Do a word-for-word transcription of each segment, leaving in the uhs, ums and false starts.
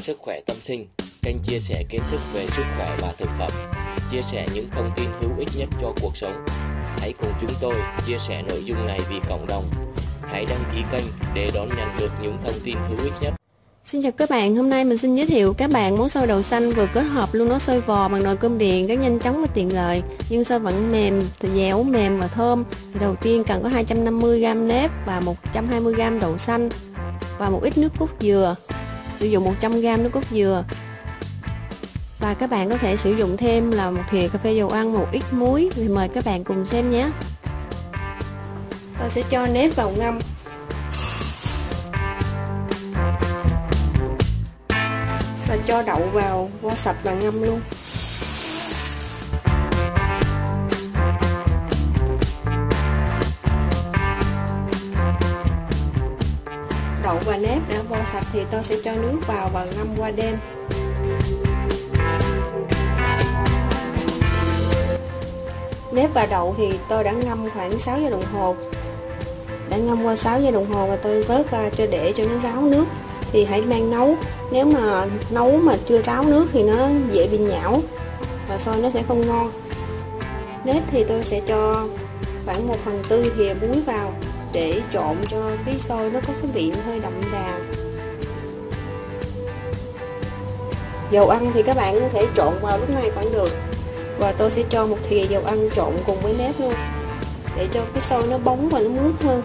Sức khỏe tâm sinh, kênh chia sẻ kiến thức về sức khỏe và thực phẩm, chia sẻ những thông tin hữu ích nhất cho cuộc sống. Hãy cùng chúng tôi chia sẻ nội dung này vì cộng đồng. Hãy đăng ký kênh để đón nhận được những thông tin hữu ích nhất. Xin chào các bạn, hôm nay mình xin giới thiệu các bạn món xôi đậu xanh vừa kết hợp luôn nấu xôi vò bằng nồi cơm điện rất nhanh chóng và tiện lợi, nhưng xôi vẫn mềm, dẻo, mềm và thơm. Thì đầu tiên cần có hai trăm năm mươi gam nếp và một trăm hai mươi gam đậu xanh và một ít nước cốt dừa. Sử dụng một trăm gam nước cốt dừa. Và các bạn có thể sử dụng thêm là một thìa cà phê dầu ăn, một ít muối. Thì mời các bạn cùng xem nhé. Tôi sẽ cho nếp vào ngâm. Và cho đậu vào vo sạch và ngâm luôn. Đậu và nếp đã vo sạch thì tôi sẽ cho nước vào và ngâm qua đêm. Nếp và đậu thì tôi đã ngâm khoảng sáu giờ đồng hồ. Đã ngâm qua sáu giờ đồng hồ và tôi vớt ra cho để cho nó ráo nước. Thì hãy mang nấu. Nếu mà nấu mà chưa ráo nước thì nó dễ bị nhão và xôi nó sẽ không ngon. Nếp thì tôi sẽ cho khoảng một phần tư thìa muối vào để trộn cho cái xôi nó có cái vị hơi đậm đà. Dầu ăn thì các bạn có thể trộn vào lúc này vẫn được. Và tôi sẽ cho một thìa dầu ăn trộn cùng với nếp luôn để cho cái xôi nó bóng và nó mướt hơn.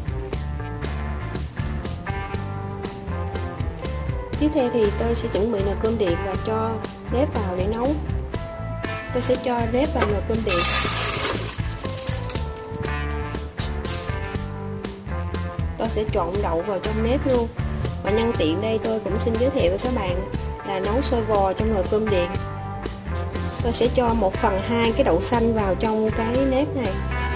Tiếp theo thì tôi sẽ chuẩn bị nồi cơm điện và cho nếp vào để nấu. Tôi sẽ cho nếp vào nồi cơm điện. Tôi sẽ trộn đậu vào trong nếp luôn. Và nhân tiện đây tôi cũng xin giới thiệu với các bạn là nấu xôi vò trong nồi cơm điện. Tôi sẽ cho một phần hai cái đậu xanh vào trong cái nếp này.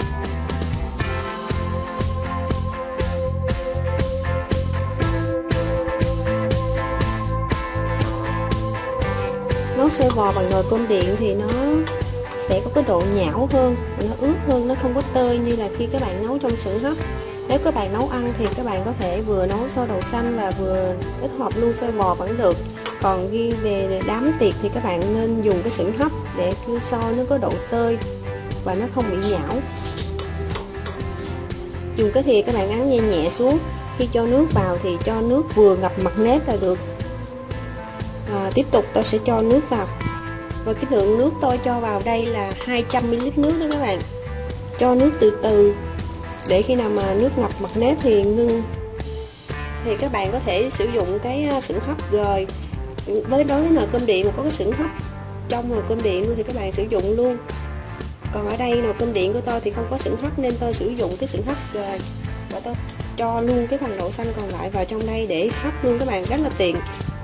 Nấu xôi vò bằng nồi cơm điện thì nó sẽ có cái độ nhão hơn, nó ướt hơn, nó không có tơi như là khi các bạn nấu trong xưởng hấp. Nếu các bạn nấu ăn thì các bạn có thể vừa nấu xôi đậu xanh và vừa kết hợp luôn xôi vò vẫn được. Còn ghi về đám tiệc thì các bạn nên dùng cái xưởng hấp để cái xôi nó có độ tơi và nó không bị nhão. Dùng cái thìa các bạn ấn nhẹ nhẹ xuống. Khi cho nước vào thì cho nước vừa ngập mặt nếp là được. À, tiếp tục tôi sẽ cho nước vào. Và cái lượng nước tôi cho vào đây là hai trăm mi li lít nước đó các bạn. Cho nước từ từ để khi nào mà nước ngập mặt nếp thì ngưng. Thì các bạn có thể sử dụng cái xưởng hấp gời. Với đối với nồi cơm điện mà có cái xưởng hấp trong nồi cơm điện thì các bạn sử dụng luôn. Còn ở đây nồi cơm điện của tôi thì không có xưởng hấp nên tôi sử dụng cái xưởng hấp gời. Và tôi cho luôn cái phần đậu xanh còn lại vào trong đây để hấp luôn các bạn, rất là tiện.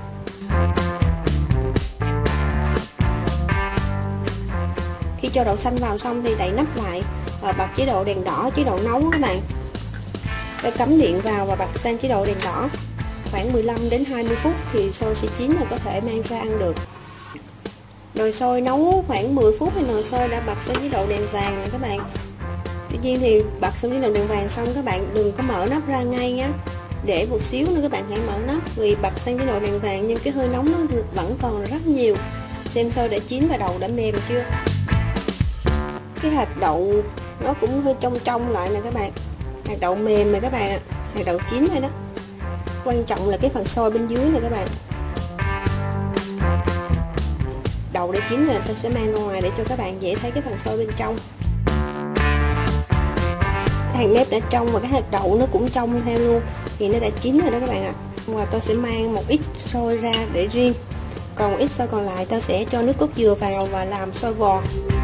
Khi cho đậu xanh vào xong thì đậy nắp lại và bật chế độ đèn đỏ, chế độ nấu các bạn. Tôi cắm điện vào và bật sang chế độ đèn đỏ. Khoảng mười lăm đến hai mươi phút thì xôi sẽ chín và có thể mang ra ăn được. Nồi xôi nấu khoảng mười phút thì nồi xôi đã bật sang chế độ đèn vàng này các bạn. Tuy nhiên thì bật sang chế độ đèn vàng xong các bạn đừng có mở nắp ra ngay nhé. Để một xíu nữa các bạn hãy mở nắp, vì bật sang chế độ đèn vàng nhưng cái hơi nóng nó vẫn còn rất nhiều. Xem xôi đã chín và đậu đã mềm chưa. Cái hạt đậu nó cũng hơi trong trong lại nè các bạn. Hạt đậu mềm này các bạn ạ. Hạt đậu chín rồi đó. Quan trọng là cái phần xôi bên dưới này các bạn. Đậu đã chín rồi, tôi sẽ mang ra ngoài để cho các bạn dễ thấy cái phần xôi bên trong. Cái hạt nếp đã trong và cái hạt đậu nó cũng trong theo luôn. Thì nó đã chín rồi đó các bạn ạ. Và tôi sẽ mang một ít xôi ra để riêng. Còn một ít xôi còn lại tôi sẽ cho nước cốt dừa vào và làm xôi vò.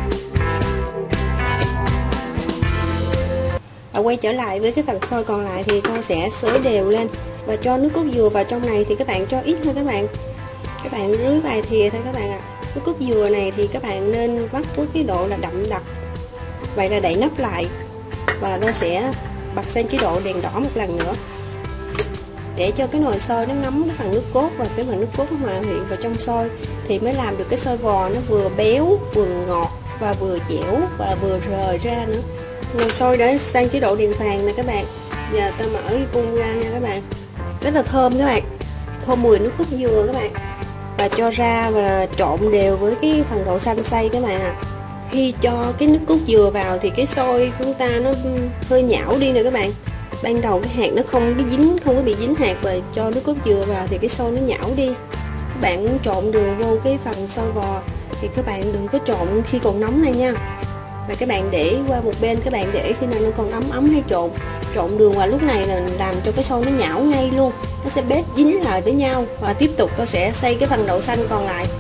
Và quay trở lại với cái phần xôi còn lại thì tôi sẽ xới đều lên và cho nước cốt dừa vào trong này thì các bạn cho ít thôi các bạn. Các bạn rưới vài thìa thôi các bạn ạ. Nước cốt dừa này thì các bạn nên vắt với cái độ là đậm đặc. Vậy là đậy nắp lại và tôi sẽ bật sang chế độ đèn đỏ một lần nữa để cho cái nồi xôi nó ngấm cái phần nước cốt và cái phần nước cốt nó hòa quyện vào trong xôi thì mới làm được cái xôi vò nó vừa béo vừa ngọt và vừa dẻo và vừa rời ra nữa. Nồi xôi đã sang chế độ đèn vàng nè các bạn. Giờ ta mở vung ra nha các bạn. Rất là thơm các bạn. thơm mùi nước cốt dừa các bạn, và cho ra và trộn đều với cái phần đậu xanh xay các bạn ạ. À. Khi cho cái nước cốt dừa vào thì cái xôi của chúng ta nó hơi nhão đi nè các bạn. Ban đầu cái hạt nó không có dính, không có bị dính hạt, và cho nước cốt dừa vào thì cái xôi nó nhão đi. Các bạn muốn trộn đường vô cái phần xôi bò thì các bạn đừng có trộn khi còn nóng này nha, và các bạn để qua một bên, các bạn để khi nào nó còn ấm ấm hay trộn trộn đường vào lúc này là làm cho cái xôi nó nhão ngay luôn, nó sẽ bết dính lại với nhau. Và tiếp tục tôi sẽ xay cái phần đậu xanh còn lại.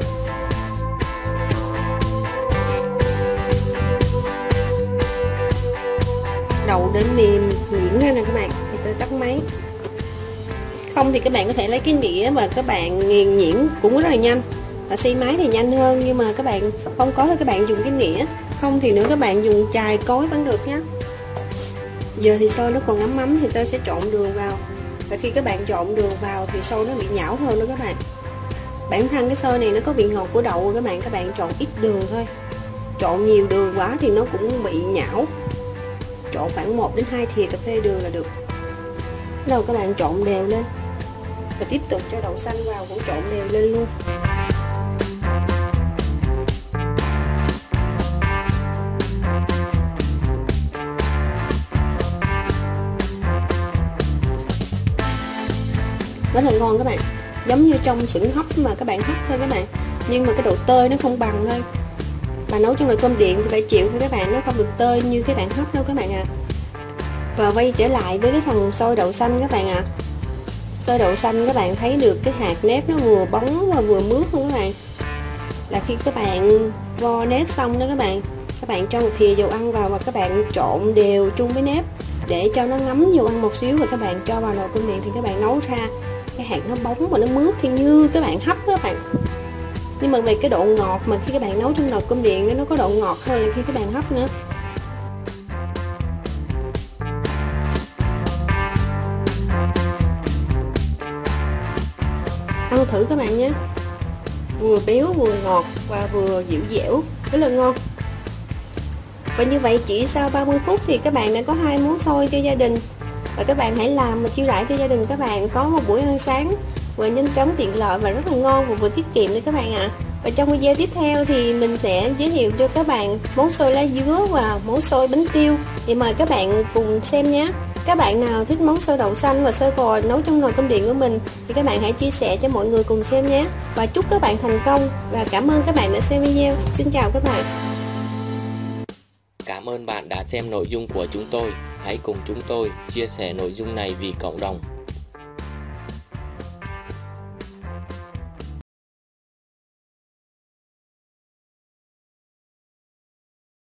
Đậu đến mềm nhuyễn ra nè các bạn thì tôi tắt máy. Không thì các bạn có thể lấy cái nĩa và các bạn nghiền nhuyễn cũng rất là nhanh, và xay máy thì nhanh hơn, nhưng mà các bạn không có thì các bạn dùng cái nĩa, không thì nữa các bạn dùng chài cối vẫn được nhé. Giờ thì xôi nó còn ấm ấm thì tôi sẽ trộn đường vào, và khi các bạn trộn đường vào thì xôi nó bị nhão hơn đó các bạn. Bản thân cái xôi này nó có vị ngọt của đậu các bạn, các bạn trộn ít đường thôi. Trộn nhiều đường quá thì nó cũng bị nhão. Trộn khoảng một đến hai thìa cà phê đường là được. Bắt đầu các bạn trộn đều lên, và tiếp tục cho đậu xanh vào cũng trộn đều lên luôn. Rất là ngon các bạn, giống như trong xưởng hấp mà các bạn hấp thôi các bạn, nhưng mà cái độ tơi nó không bằng thôi. Bà nấu trong nồi cơm điện thì phải chịu thôi các bạn, nó không được tơi như cái bạn hấp đâu các bạn ạ. À. Và quay trở lại với cái phần xôi đậu xanh các bạn ạ. À. Xôi đậu xanh các bạn thấy được cái hạt nếp nó vừa bóng và vừa mướt luôn các bạn. Là khi các bạn vo nếp xong đó các bạn, các bạn cho một thìa dầu ăn vào và các bạn trộn đều chung với nếp để cho nó ngấm dầu ăn một xíu, và các bạn cho vào nồi cơm điện thì các bạn nấu ra cái hạt nó bóng và nó mướt khi như các bạn hấp đó các bạn. Nhưng mà về cái độ ngọt mà khi các bạn nấu trong nồi cơm điện nó có độ ngọt hơn là khi các bạn hấp nữa. Ăn thử các bạn nhé, vừa béo vừa ngọt và vừa dịu dẻo, rất là ngon. Và như vậy chỉ sau ba mươi phút thì các bạn đã có hai món xôi cho gia đình. Và các bạn hãy làm và chiêu đãi cho gia đình các bạn có một buổi ăn sáng vừa nhanh chóng, tiện lợi và rất là ngon, và vừa tiết kiệm đấy các bạn ạ. À. Và trong video tiếp theo thì mình sẽ giới thiệu cho các bạn món xôi lá dứa và món xôi bánh tiêu, thì mời các bạn cùng xem nhé. Các bạn nào thích món xôi đậu xanh và xôi bò nấu trong nồi cơm điện của mình thì các bạn hãy chia sẻ cho mọi người cùng xem nhé. Và chúc các bạn thành công, và cảm ơn các bạn đã xem video. Xin chào các bạn. Cảm ơn bạn đã xem nội dung của chúng tôi. Hãy cùng chúng tôi chia sẻ nội dung này vì cộng đồng.